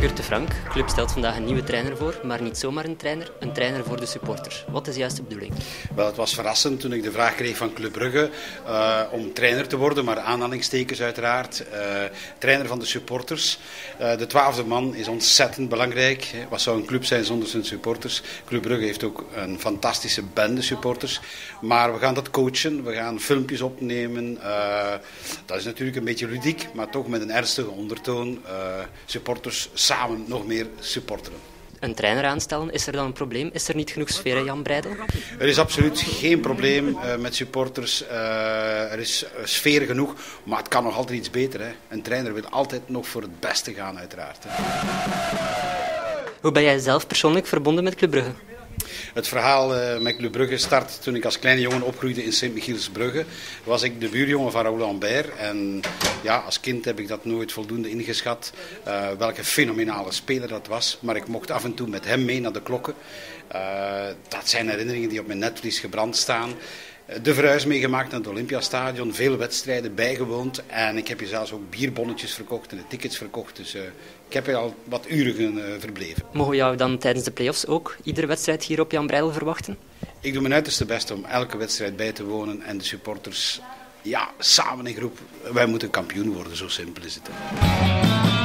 Gert de Frank, de club stelt vandaag een nieuwe trainer voor, maar niet zomaar een trainer voor de supporters. Wat is juist de bedoeling? Wel, het was verrassend toen ik de vraag kreeg van Club Brugge om trainer te worden, maar aanhalingstekens uiteraard. Trainer van de supporters. De 12e man is ontzettend belangrijk. Wat zou een club zijn zonder zijn supporters? Club Brugge heeft ook een fantastische bende supporters. Maar we gaan dat coachen, we gaan filmpjes opnemen. Dat is natuurlijk een beetje ludiek, maar toch met een ernstige ondertoon. Supporters samen nog meer supporteren. Een trainer aanstellen, is er dan een probleem? Is er niet genoeg sfeer, Jan Breidel? Er is absoluut geen probleem met supporters. Er is sfeer genoeg, maar het kan nog altijd iets beter. Hè. Een trainer wil altijd nog voor het beste gaan, uiteraard. Hè. Hoe ben jij zelf persoonlijk verbonden met Club Brugge? Het verhaal met Club Brugge start toen ik als kleine jongen opgroeide in Sint-Michielsbrugge. Was ik de buurjongen van Raoul Lambert. En ja, als kind heb ik dat nooit voldoende ingeschat. Welke fenomenale speler dat was. Maar ik mocht af en toe met hem mee naar de klokken. Dat zijn herinneringen die op mijn netvlies gebrand staan. De verhuis meegemaakt naar het Olympiastadion, veel wedstrijden bijgewoond en ik heb hier zelfs ook bierbonnetjes verkocht en de tickets verkocht. Dus ik heb hier al wat uren verbleven. Mogen we jou dan tijdens de play-offs ook iedere wedstrijd hier op Jan Breidel verwachten? Ik doe mijn uiterste best om elke wedstrijd bij te wonen en de supporters, ja, samen in groep. Wij moeten kampioen worden, zo simpel is het.